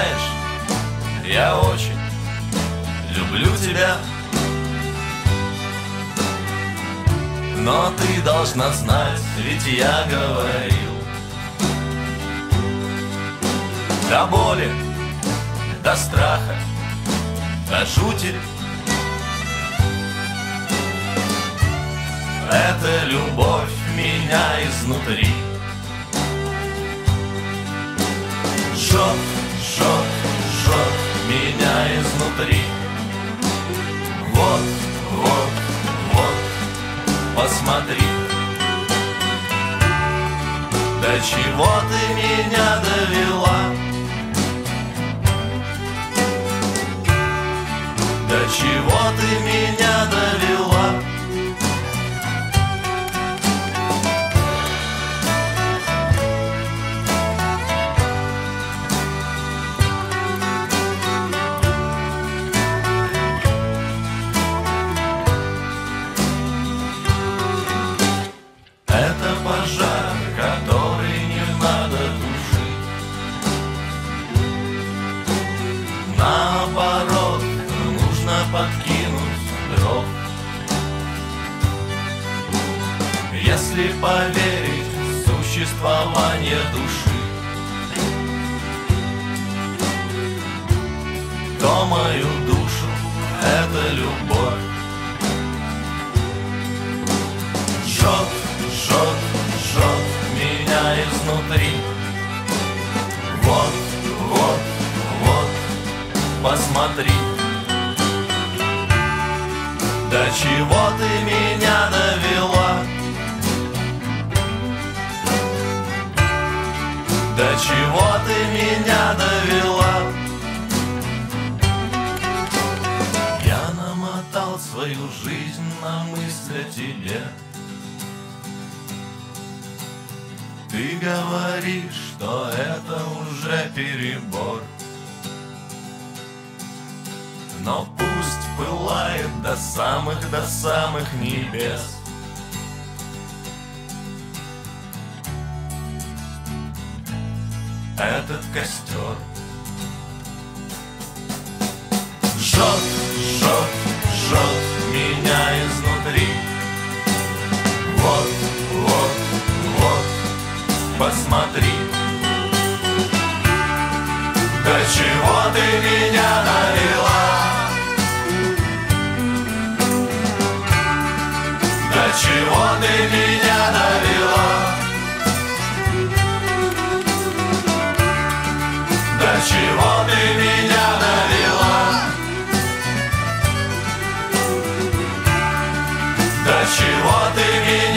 знаешь, я очень люблю тебя, но ты должна знать, ведь я говорил до боли, до страха, до жути. Эта любовь меня изнутри жжет, жжет, жжет меня изнутри. Вот, вот, вот, посмотри, до чего ты меня довела, до чего ты меня довела. Это пожар, который не надо тушить. Наоборот, нужно подкинуть дров. Если поверить в существование души, то мою душу эта любовь жжет, жжет, жжет меня изнутри. Вот, вот, вот, посмотри, до чего ты меня довела, до чего ты меня довела. Я намотал свою жизнь на мысль о тебе. Ты говоришь, что это уже перебор, но пусть пылает до самых небес. Этот костер жжет, жжет, жжет меня изнутри. Вот, вот, вот, посмотри, до чего ты меня довела, до чего ты меня довела, до чего ты меня довела, до чего ты меня